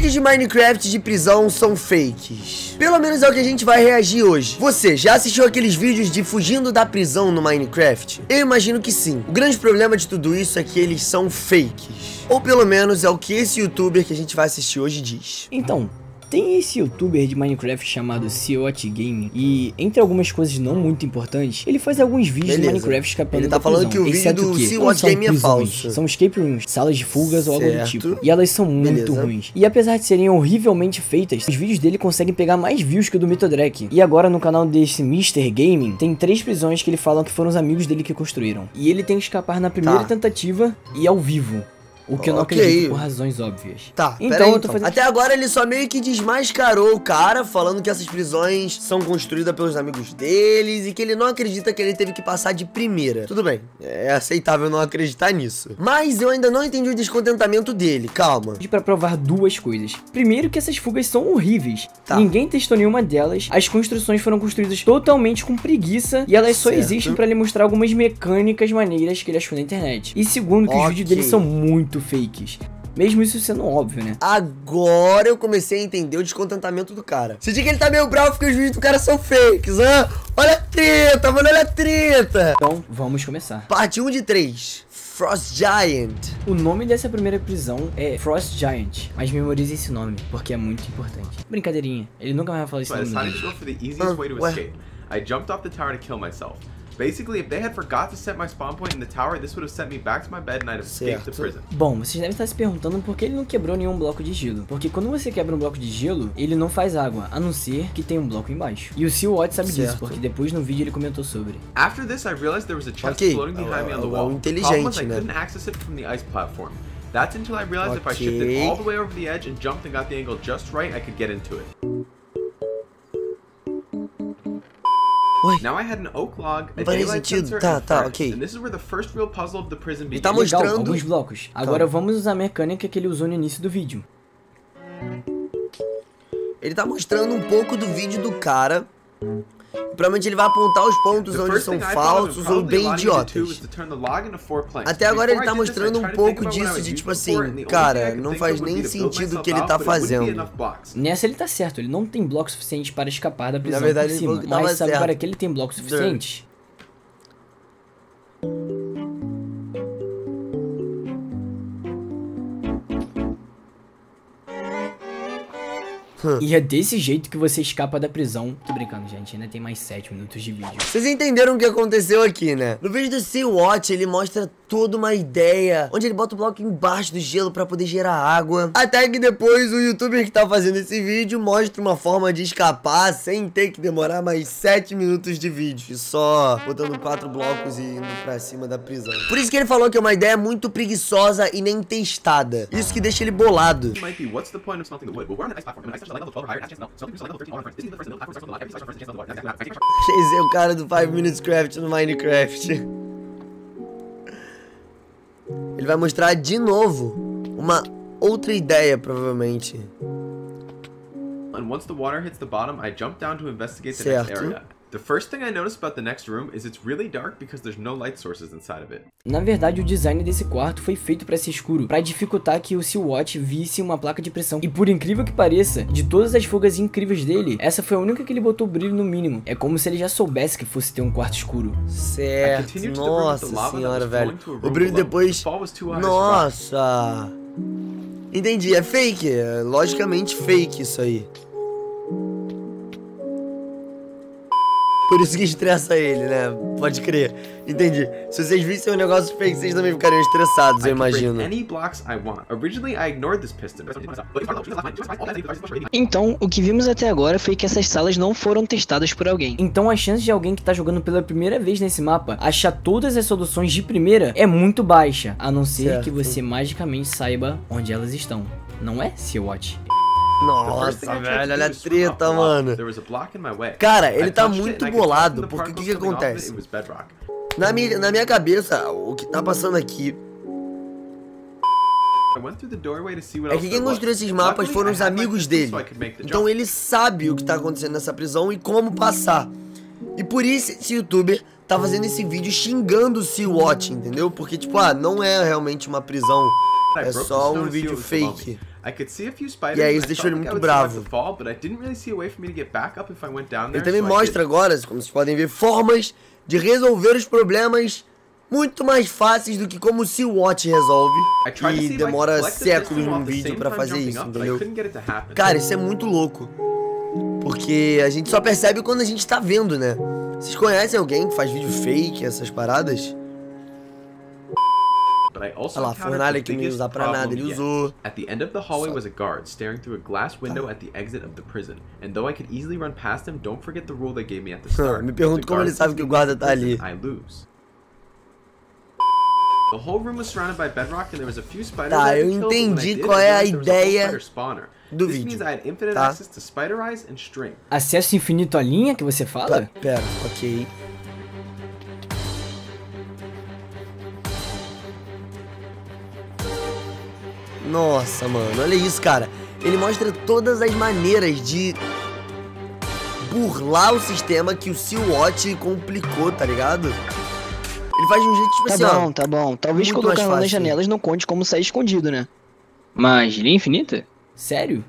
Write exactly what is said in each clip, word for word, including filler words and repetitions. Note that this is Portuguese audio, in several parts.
Vídeos de Minecraft de prisão são fakes. Pelo menos é o que a gente vai reagir hoje. Você já assistiu aqueles vídeos de fugindo da prisão no Minecraft? Eu imagino que sim. O grande problema de tudo isso é que eles são fakes. Ou pelo menos é o que esse youtuber que a gente vai assistir hoje diz. Então, tem esse youtuber de Minecraft chamado SeaWatchGame e, entre algumas coisas não muito importantes, ele faz alguns vídeos Beleza. de Minecraft escapando Ele tá da falando prisão, que o vídeo exceto do que SeaWatchGame é não são falso. prisões, são escape rooms, salas de fugas ou algo do Certo. tipo. E elas são muito Beleza. ruins. E apesar de serem horrivelmente feitas, os vídeos dele conseguem pegar mais views que o do Mythodrack. E agora no canal desse mister Gaming, tem três prisões que ele fala que foram os amigos dele que construíram. E ele tem que escapar na primeira Tá. tentativa e ao vivo. O que eu não Ok. acredito por razões óbvias. Tá, então pera aí, eu tô fazendo... Até agora ele só meio que desmascarou o cara, falando que essas prisões são construídas pelos amigos deles e que ele não acredita que ele teve que passar de primeira. Tudo bem, é aceitável não acreditar nisso. Mas eu ainda não entendi o descontentamento dele, calma. Pra provar duas coisas. Primeiro, que essas fugas são horríveis. Tá. Ninguém testou nenhuma delas. As construções foram construídas totalmente com preguiça e elas só Certo. existem pra lhe mostrar algumas mecânicas maneiras que ele achou na internet. E segundo, que os Ok. vídeos dele são muito fakes. Mesmo isso sendo óbvio, né? Agora eu comecei a entender o descontentamento do cara. Senti que ele tá meio bravo porque os vídeos do cara são fakes, hã? Olha a treta, mano, olha a treta. Então, vamos começar. Parte um de três. Frost Giant. O nome dessa primeira prisão é Frost Giant, mas memorize esse nome, porque é muito importante. Brincadeirinha, ele nunca mais vai falar esse So I nome no decided to vídeo. go for the easiest Uh, way to what? escape. I jumped off the tower to kill myself. Basically, if they had forgot to set my spawn point in the tower, this would have sent me back to my bed and I'd have escaped the Certo. prison. Bom, vocês devem estar se perguntando por que ele não quebrou nenhum bloco de gelo. Porque quando você quebra um bloco de gelo, ele não faz água, a não ser que tenha um bloco embaixo. E o SeaWatch sabe disso, Certo. porque depois no vídeo ele comentou sobre. After this, I realized there was a chest Ok, floating behind me on the é o- é o wall. The inteligente, problem was I né? couldn't access it from the ice platform. That's until I realized if I Ok. shifted all the way over the edge and jumped and got the angle just right, I could get into it. Oi. Now I had an oak log, a Não faz daylight sentido. sensor, Tá, and tá, furnace, ok. and this is where the first real puzzle of the prison Ele begins. tá Legal, mostrando- alguns blocos. Agora vamos usar a mecânica que ele usou no início do vídeo. Ele tá mostrando um pouco do vídeo do cara. Provavelmente ele vai apontar os pontos The onde first são thing I thought of falsos and ou probably bem allowed me to do idiotas. is to turn the log into four planks. Até agora ele Before tá I did this, I mostrando um tried to pouco think about what I disso would de use tipo it assim, for, and the only cara, thing I could não think faz of would nem be to build sentido o myself que ele out, tá but it wouldn't be fazendo. enough blocks. Nessa ele tá certo, ele não tem bloco suficiente para escapar da prisão verdade, por ele cima. falou que tava Mas sabe certo. para que ele tem blocos suficientes? E é desse jeito que você escapa da prisão. Tô brincando, gente, ainda tem mais sete minutos de vídeo. Vocês entenderam o que aconteceu aqui, né? No vídeo do SeaWatch, ele mostra toda uma ideia, onde ele bota o bloco embaixo do gelo pra poder gerar água. Até que depois o youtuber que tá fazendo esse vídeo mostra uma forma de escapar sem ter que demorar mais sete minutos de vídeo. Só botando quatro blocos e indo pra cima da prisão. Por isso que ele falou que é uma ideia muito preguiçosa e nem testada. Isso que deixa ele bolado. It might be, what's the point of smelting the wood? Well, we're on an ice platform, and ice touches level twelve or higher, has a chance to melt. Smelting produces level thirteen water first. This is the first to melt, first to melt, every size first, chance to melt, water. Esse é o cara do five minutes craft no Minecraft. Ele vai mostrar de novo uma outra ideia, provavelmente. And once the water hits the bottom, I jump down to investigate the next Certo. area. The first thing I noticed about the next room is it's really dark because there's no light sources inside of it. Na verdade, o design desse quarto foi feito para ser escuro, para dificultar que o SeaWatch visse uma placa de pressão. E por incrível que pareça, de todas as fugas incríveis dele, essa foi a única que ele botou o brilho no mínimo. É como se ele já soubesse que fosse ter um quarto escuro. Certo, nossa senhora, velho. O brilho depois... Nossa! Entendi, é fake, é logicamente fake isso aí. Por isso que estressa ele, né? Pode crer. Entendi. Se vocês vissem um negócio fake, vocês também ficariam estressados, eu imagino. Então, o que vimos até agora foi que essas salas não foram testadas por alguém. Então, a chance de alguém que tá jogando pela primeira vez nesse mapa achar todas as soluções de primeira é muito baixa, a não ser Certo. que você magicamente saiba onde elas estão. Não é, SeaWatch? Nossa, velho, olha a treta, mano. Cara, ele tá muito bolado, porque o que que acontece? Na minha, na minha cabeça, o que tá passando aqui é que quem construiu esses mapas foram os amigos dele. Então ele sabe o que tá acontecendo nessa prisão e como passar. E por isso esse youtuber tá fazendo esse vídeo xingando o SeaWatch, entendeu? Porque tipo, ah, não é realmente uma prisão, é só um vídeo fake. I could see a few spiders. E aí and isso I deixou felt ele like I muito would survive bravo. the fall, but I didn't really see a way for me to get back up if I went down there. Ele também so I mostra didn't. agora, como vocês podem ver, formas de resolver os problemas muito mais fáceis do que como o Sea-Watch resolve, I tried to see que if I could demora collect the séculos piston num while at the vídeo same pra time fazer jumping isso, up, but I entendeu? couldn't get it to happen. Cara, isso é muito louco. Porque a gente só percebe quando a gente tá vendo, né? Vocês conhecem alguém que faz vídeo fake, essas paradas? But I also Olha lá, a encountered fornalha the que não ia biggest usar pra nada, problem ele yet. usou. At the end of the hallway was a guard staring through a glass window at the exit of the prison. And though I could easily run past him, don't forget the rule they gave me at the start. Me If pergunto the como guard ele sabe sees que o me guarda in tá prison, ali. I lose. The whole room was surrounded by bedrock and there was a few spiders Tá, I eu had killed, but when I entendi did, qual I é a realized there was a whole ideia spider spawner. do This vídeo, means I had infinite tá? access to spider eyes and string. Acesso infinito à linha que você fala? Pera, ok. Nossa, mano, olha isso, cara. Ele mostra todas as maneiras de burlar o sistema que o Sea-Watch complicou, tá ligado? Ele faz de um jeito tipo Tá assim, ó. bom, tá bom. Talvez muito colocando mais nas fácil. janelas não conte como sair escondido, né? Mas linha infinita? Sério?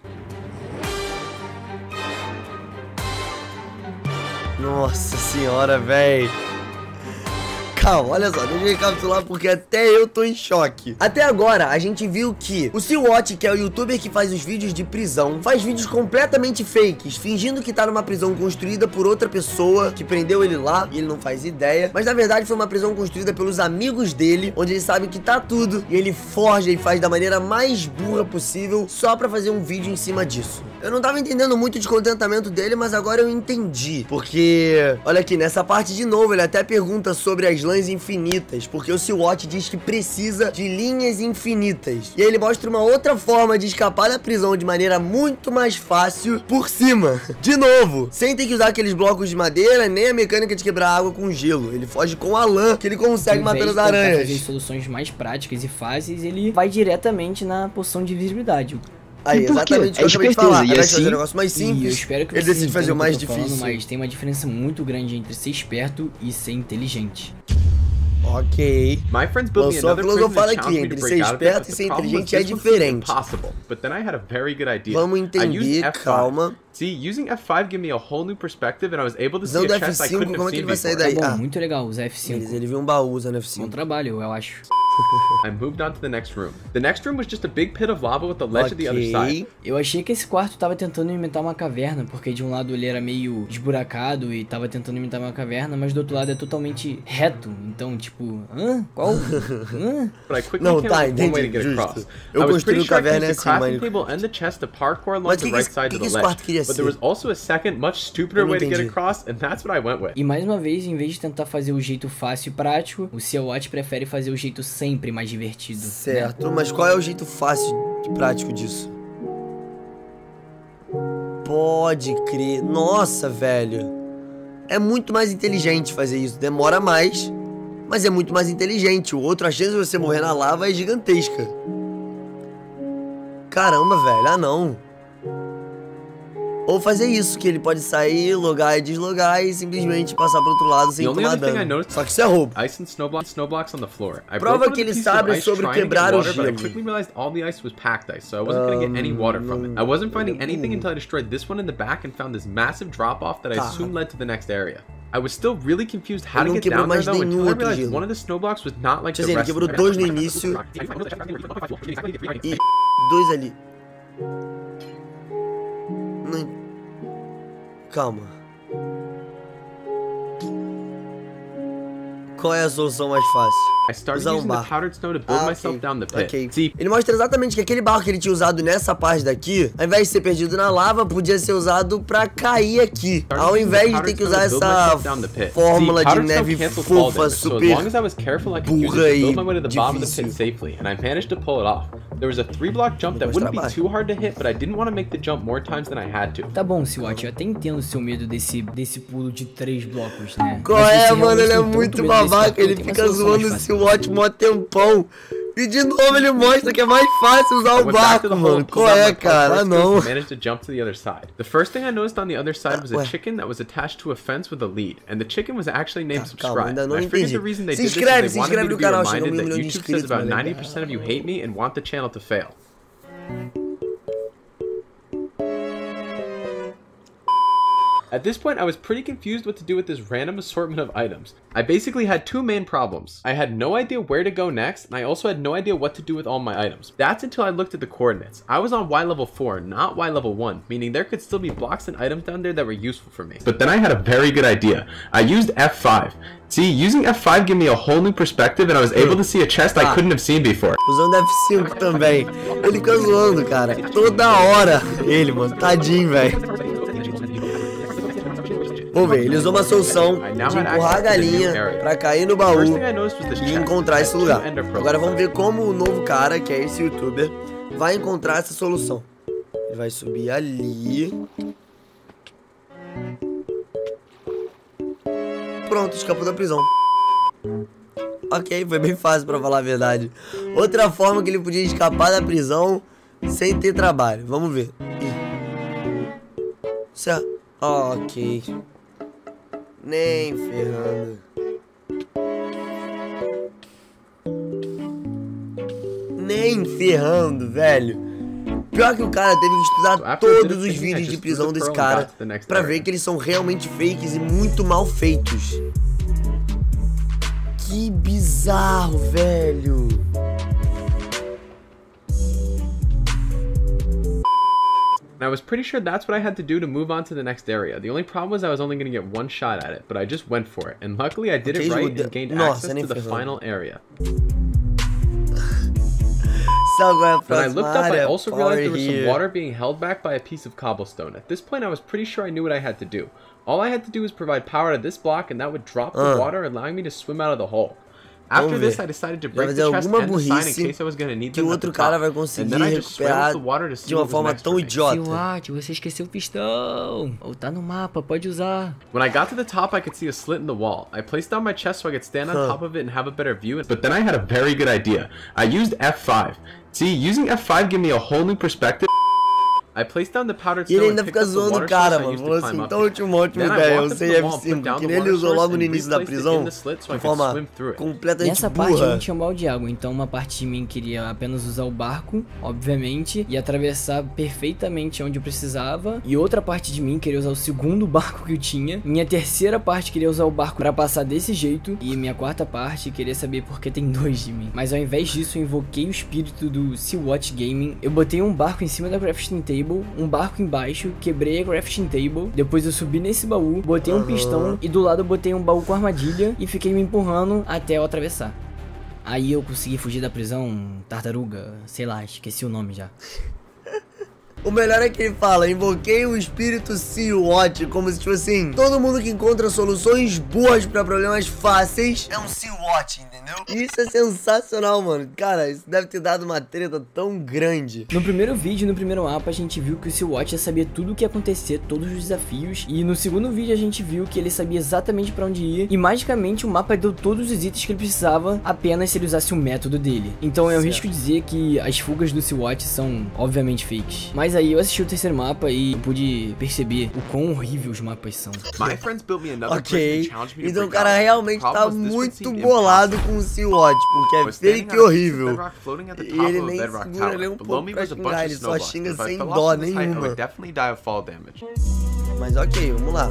Nossa senhora, véi. Calma, olha só, deixa eu recapitular porque até eu tô em choque. Até agora, a gente viu que o Sea-Watch, que é o youtuber que faz os vídeos de prisão, faz vídeos completamente fakes, fingindo que tá numa prisão construída por outra pessoa que prendeu ele lá e ele não faz ideia. Mas na verdade foi uma prisão construída pelos amigos dele, onde ele sabe que tá tudo e ele forja e faz da maneira mais burra possível só pra fazer um vídeo em cima disso. Eu não tava entendendo muito o descontentamento dele, mas agora eu entendi. Porque, olha aqui, nessa parte de novo, ele até pergunta sobre as lãs infinitas, porque o Sea-Watch diz que precisa de linhas infinitas. E aí ele mostra uma outra forma de escapar da prisão de maneira muito mais fácil por cima. De novo, sem ter que usar aqueles blocos de madeira, nem a mecânica de quebrar água com gelo. Ele foge com a lã, que ele consegue matando as aranhas. Fazer soluções mais práticas e fáceis, ele vai diretamente na poção de invisibilidade. Aí, E por quê? exatamente o que É eu acabei de esperteza, falar. e Ao invés de assim- fazer um negócio mais E eu simples, espero que ele vocês decide fazer o entendam mais que eu tô falando, difícil. mas tem uma diferença muito grande entre ser esperto e ser inteligente. Ok. My friends built me Lançou a another prison filosofada and aqui, challenged me to entre break ser out of it, esperto but e the ser problem was inteligente é this one seemed diferente. impossible. But then I had a very good idea. Vamos I used entender, F five. calma. See, using F five gave me a whole new perspective and I was able to see Usando a F chest I cinco, couldn't como have é que seen ele vai sair before. daí? Tá bom, Ah, muito legal, os F cinco. Beleza, ele viu um baú usando F Bom cinco. trabalho, eu acho. I moved on to the next room. The next room was just a big pit of lava with a ledge at the other side. Ok. Eu achei que esse quarto tava tentando imitar uma caverna, porque de um lado ele era meio esburacado e tava tentando imitar uma caverna, mas do outro lado é totalmente reto. Então, tipo, hã? Qual? Hã? But I quickly Não, came tá, up with one way to entendi, get justo. across. Eu I was construí pretty sure I could caverna use assim, the crafting mas- table and the chest to parkour along Mas the que que right esse- side que of que the esse quarto ledge. queria But ser? there was also a second, much stupider Eu não way to get entendi. across, and that's what I went with. E mais uma vez, em vez de tentar fazer o jeito fácil e prático, o Sea-Watch prefere fazer o jeito sempre mais divertido. né? Certo, mas qual é o jeito fácil e prático disso? Pode crer. Nossa, velho. É muito mais inteligente fazer isso. Demora mais, mas é muito mais inteligente. O outro, a chance de você morrer na lava é gigantesca. Caramba, velho. Ah, não. Ou fazer isso, que ele pode sair, logar e deslogar e simplesmente passar pro outro lado sem The only tomar other thing I dano. noticed- Só que isso é roubo. Ice and snow blocks, snow blocks on the floor. I Prova broke one que of the ele pieces of sabe ice sobre trying to get quebrar o water, but I gelo. quickly realized all the ice was packed ice, so I wasn't gonna get any water from it. I wasn't finding anything until I destroyed this one in the back and found this massive drop off that I Tá. assumed led to the next area. I was still really confused how Ele to não get quebrou down there mais though nenhum until I outro realized gelo. one of the snow blocks was not like Deixa the eu dizer, rest ele of quebrou them. dois no início e dois ali. Não... Calma. Qual é a solução mais fácil? I started Usar um using the barco. powdered snow to build Ah, myself ok. down the pit. Ok. See, Ele mostra exatamente que aquele barco que ele tinha usado nessa parte daqui, ao invés de ser perdido na lava, podia ser usado pra cair aqui. Ao invés de ter que usar essa fórmula de neve fofa, super as long as I was careful, I could use burra it to e build my way to the bottom of the pit difícil. safely, and I managed to pull it off. There was a three block jump that Vou wouldn't be mostrar too hard to hit, but I didn't want to make the jump more times than I had to. Tá bom, Sea-Watch, eu até entendo o seu medo desse, desse pulo de três blocos, né? Qual Mas é, você mano? Ele é realmente tem tanto muito medo desse babaca. cartão, Ele tem uma fica solução mais zoando o fácil. Sea-Watch mó tempão. E de novo ele mostra que é mais fácil usar I o went back to barco, the hole mano. and pulled Qual out é, my cara? parkour Ah, skills não. and managed to jump to the other side. The first thing I noticed on the other side was a ué. chicken that was attached to a fence with a lead, and the chicken was actually named Tá, calma, Subscribe. ainda And não I figured entendi. the reason they Se did this inscreve, is se they wanted inscreve me to no be canal, chega reminded um that milhão de YouTube says inscritos, about mano. ninety percent of you hate me and want the channel to fail. At this point, I was pretty confused what to do with this random assortment of items. I basically had two main problems. I had no idea where to go next, and I also had no idea what to do with all my items. That's until I looked at the coordinates. I was on Y level four, not Y level one, meaning there could still be blocks and items down there that were useful for me. But then I had a very good idea. I used F five. See, using F five gave me a whole new perspective, and I was able to see a chest I couldn't have seen before. Usando F cinco também. Ele fica zoando, cara. Toda hora. Ele, mano. Tadinho, velho. Vamos ver, ele usou uma solução de empurrar a galinha pra cair no baú e encontrar esse lugar. Agora vamos ver como o novo cara, que é esse youtuber, vai encontrar essa solução. Ele vai subir ali. Pronto, escapou da prisão. Ok, foi bem fácil pra falar a verdade. Outra forma que ele podia escapar da prisão sem ter trabalho. Vamos ver. Certo. Ok. Nem ferrando. Nem ferrando, velho. Pior que o cara teve que estudar todos os vídeos de prisão desse cara pra ver que eles são realmente fakes e muito mal feitos. Que bizarro, velho. And I was pretty sure that's what I had to do to move on to the next area. The only problem was I was only going to get one shot at it, but I just went for it. And luckily I did it right and gained access to the final area. When I looked up, I also realized there was some water being held back by a piece of cobblestone. At this point, I was pretty sure I knew what I had to do. All I had to do was provide power to this block, and that would drop the water, allowing me to swim out of the hole. After this, I decided to break the chest and the sign in case I was going to need them at the top. And then I just swam with the water to see what was next for me. Siwat, você esqueceu o pistão. Ou tá no mapa, pode usar. When I got to the top, I could see a slit in the wall. I placed down my chest so I could stand on top of it and have a better view. But then I had a very good idea. I used F five. See, using F five gave me a whole new perspective. I placed down the powdered snow and picked up the water source I used to climb up here. Then I walked up to the wall and put down the water source and replaced it in the slit so I could swim through it. Nessa parte eu não tinha um balde de água, então uma parte de mim queria apenas usar o barco, obviamente, e atravessar perfeitamente onde eu precisava, e outra parte de mim queria usar o segundo barco que eu tinha. Minha terceira parte queria usar o barco pra passar desse jeito, e minha quarta parte queria saber por que tem dois de mim. Mas ao invés disso eu invoquei o espírito do Siwat Gaming. Eu botei um barco em cima da crafting table, um barco embaixo, quebrei a crafting table, depois eu subi nesse baú, botei um pistão e do lado eu botei um baú com armadilha e fiquei me empurrando até eu atravessar. Aí eu consegui fugir da prisão, tartaruga, sei lá, esqueci o nome já. O melhor é que ele fala, invoquei o espírito Siwat, como se tipo assim, todo mundo que encontra soluções boas pra problemas fáceis é um Siwat, entendeu? Isso é sensacional, mano. Cara, isso deve ter dado uma treta tão grande. No primeiro vídeo, no primeiro mapa, a gente viu que o Siwat já sabia tudo o que ia acontecer, todos os desafios. E no segundo vídeo a gente viu que ele sabia exatamente pra onde ir. E magicamente o mapa deu todos os itens que ele precisava, apenas se ele usasse o método dele. Então eu risco dizer que as fugas do Siwat são obviamente fakes. Mas aí eu assisti o terceiro mapa e pude perceber o quão horrível os mapas são. Ok, então o cara realmente tá muito bolado com o Siwat, porque é fake e horrível. E ele nem segura ele um pouco pra xingar, ele só xinga sem dó nenhuma. Mas ok, vamos lá.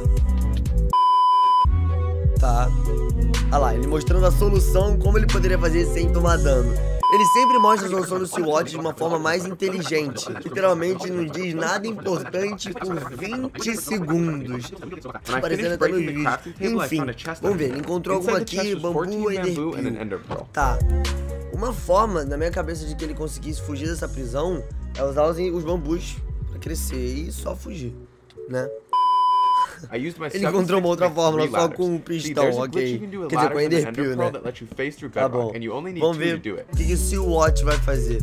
Tá. Olha lá, ele mostrando a solução, como ele poderia fazer sem tomar dano. Ele sempre mostra a solução do Siwat de uma forma mais inteligente. Literalmente não diz nada importante por vinte segundos. Aparecendo até nos vídeos. Enfim, vamos ver. Ele encontrou alguma aqui, bambu e enderpeel. Tá. Uma forma, na minha cabeça, de que ele conseguisse fugir dessa prisão é usar os, os bambus pra crescer e só fugir, né? Ele encontrou uma outra fórmula só com um pistão, ok. Quer dizer, com enderpeel, né? Tá bom. Vamos ver o que, que o Siwat vai fazer.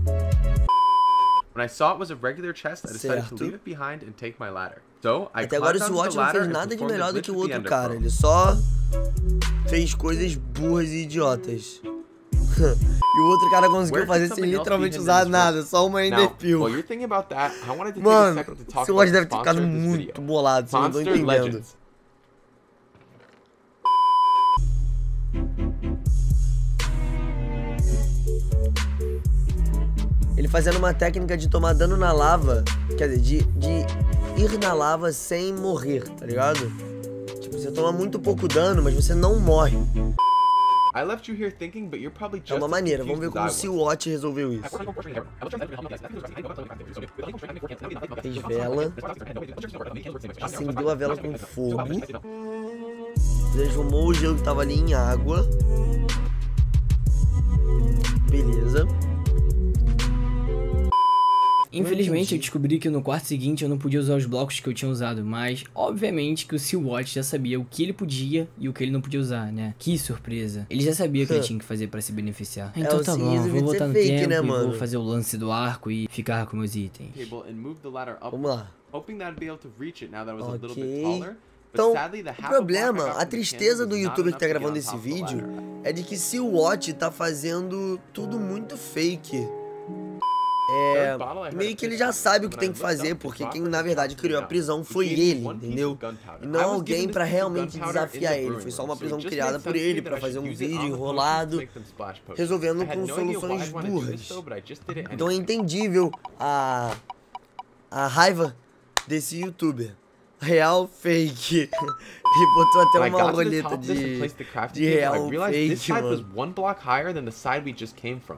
Até agora o Siwat não fez nada de melhor do que o outro cara. Ele só fez coisas burras e idiotas. E o outro cara conseguiu fazer sem literalmente usar nada, só uma enderpeel. Mano, o Siwat deve ter ficado muito bolado, vocês não estão entendendo. ele fazendo uma técnica de tomar dano na lava, quer dizer, de, de ir na lava sem morrer, tá ligado? Tipo, você toma muito pouco dano, mas você não morre. I left you here thinking, but you're probably just É uma maneira, vamos ver como o as I Sea Watch resolveu isso. Fez vela, acendeu a vela com fogo, transformou o gelo que tava ali em água. Beleza. Infelizmente eu descobri que no quarto seguinte eu não podia usar os blocos que eu tinha usado, mas obviamente que o Sea Watch já sabia o que ele podia e o que ele não podia usar, né? Que surpresa. Ele já sabia o que ele tinha que fazer pra se beneficiar. Então o tá Sea bom, resolveu vou ser voltar no fake, tempo né, e mano? vou fazer o lance do arco e ficar com meus itens. table and move the ladder up, Vamos lá. hoping that I'd be able to reach it now that I was a little Ok. bit taller. But Então, sadly, the o half a block I problema, got a from the tristeza candle do was not youtuber que tá enough to get gravando on esse top of the vídeo ladder. é de que Sea Watch tá fazendo tudo muito fake. É, meio que ele já sabe o que tem que fazer, porque quem na verdade criou a prisão foi ele, entendeu? E não alguém pra realmente desafiar ele. Foi só uma prisão criada por ele pra fazer um vídeo enrolado, resolvendo com soluções burras. Então é entendível a, a raiva desse youtuber. Real fake. Ele botou até When I uma got to the roleta top of this and de, placed the crafting de table, I real realized this fake, side was mano. one block higher than the side we just came from.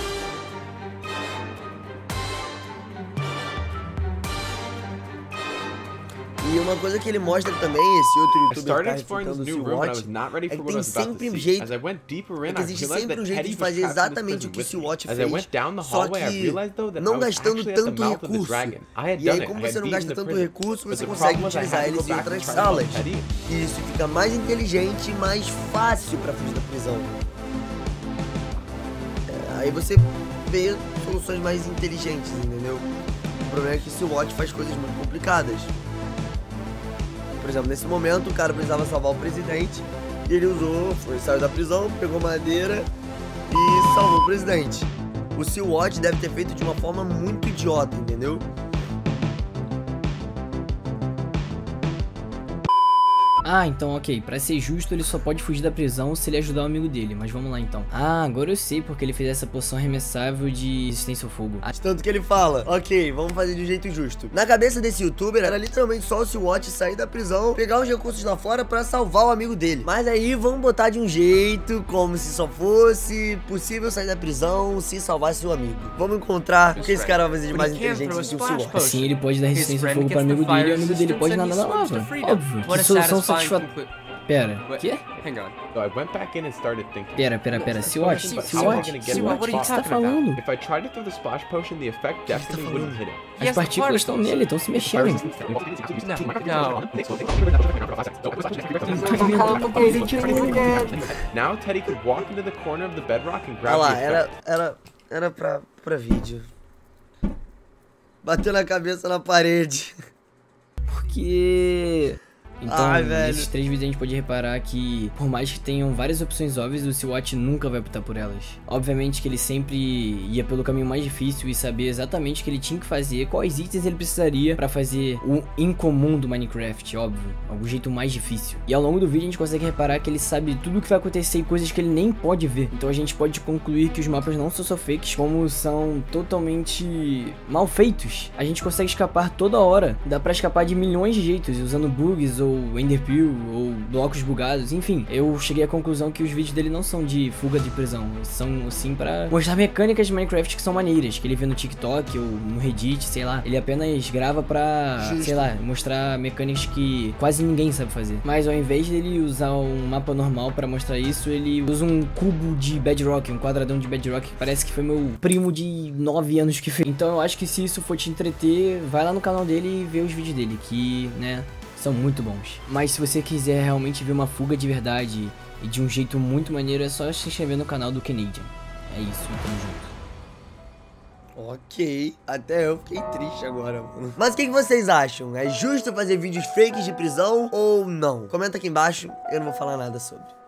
E uma coisa que ele mostra também, esse outro I youtuber que started tá exploring this refutando o new Sea room and I Watch, was not ready é for que what I tem was about sempre to um see. jeito, As I went deeper é in, que I existe realized sempre that um jeito Teddy de was fazer trapped in this exatamente o prison que o with Sea me. Watch As I fez, went down the só hallway, I que realized though that I não was gastando actually at the tanto mouth of the recurso. dragon. I had E aí, done it. como I had você não beaten gasta the tanto prison. recurso, But você the consegue problem was I utilizar had to eles go em back and outras try to help salas. Teddy. E isso fica mais inteligente e mais fácil pra fugir da prisão. É, aí você vê soluções mais inteligentes, entendeu? O problema é que o Sea Watch faz coisas muito complicadas. Por exemplo, nesse momento o cara precisava salvar o presidente e ele usou, foi, saiu da prisão, pegou madeira e salvou o presidente. O Sea Watch deve ter feito de uma forma muito idiota, entendeu? Ah, então ok, pra ser justo ele só pode fugir da prisão se ele ajudar o amigo dele, mas vamos lá então. Ah, agora eu sei porque ele fez essa poção arremessável de resistência ao fogo. De tanto que ele fala, ok, vamos fazer de um jeito justo. Na cabeça desse youtuber era literalmente só o Sea Watch sair da prisão, pegar os recursos lá fora pra salvar o amigo dele. Mas aí vamos botar de um jeito, como se só fosse possível sair da prisão se salvasse o amigo. Vamos encontrar o que esse cara vai fazer de mais inteligente do que o Sea Watch. Assim ele pode dar resistência ao fogo para o amigo dele e o amigo dele pode nadar na lava. Óbvio, que solução satisfatória. Pera, que? Hang on. So I went back in and started thinking. Pera, pera, pera, Sea Watch, But Sea how am I Watch, gonna get Sea my Watch, o que você tá splash? falando? If I tried to throw the splash potion, the effect definitely wouldn't hit him. As partículas estão nele, estão se mexendo. Now Teddy could walk into the corner of the bedrock and Olha grab lá, the era, effect. era, era pra, pra vídeo. Bateu na cabeça na parede. Porque... Então, Ai, velho. nesses três vídeos a gente pode reparar que, por mais que tenham várias opções óbvias, o Sea Watch nunca vai optar por elas. Obviamente que ele sempre ia pelo caminho mais difícil e sabia exatamente o que ele tinha que fazer, quais itens ele precisaria pra fazer o incomum do Minecraft, óbvio, algum jeito mais difícil. E ao longo do vídeo a gente consegue reparar que ele sabe tudo o que vai acontecer e coisas que ele nem pode ver. Então a gente pode concluir que os mapas não são só fakes, como são totalmente mal feitos. A gente consegue escapar toda hora, dá pra escapar de milhões de jeitos, usando bugs ou ou enderpeel, ou blocos bugados, enfim. Eu cheguei à conclusão que os vídeos dele não são de fuga de prisão, são sim pra mostrar mecânicas de Minecraft que são maneiras, que ele vê no TikTok ou no Reddit, sei lá. Ele apenas grava pra, Justo. sei lá, mostrar mecânicas que quase ninguém sabe fazer. Mas ao invés dele usar um mapa normal pra mostrar isso, ele usa um cubo de Bedrock, um quadradão de Bedrock, que parece que foi meu primo de nove anos que fez. Então eu acho que se isso for te entreter, vai lá no canal dele e vê os vídeos dele, que, né, são muito bons. Mas se você quiser realmente ver uma fuga de verdade e de um jeito muito maneiro, é só se inscrever no canal do Canadian. É isso, tamo junto. Ok, até eu fiquei triste agora, mano. Mas o que, que vocês acham? É justo fazer vídeos fakes de prisão ou não? Comenta aqui embaixo, eu não vou falar nada sobre.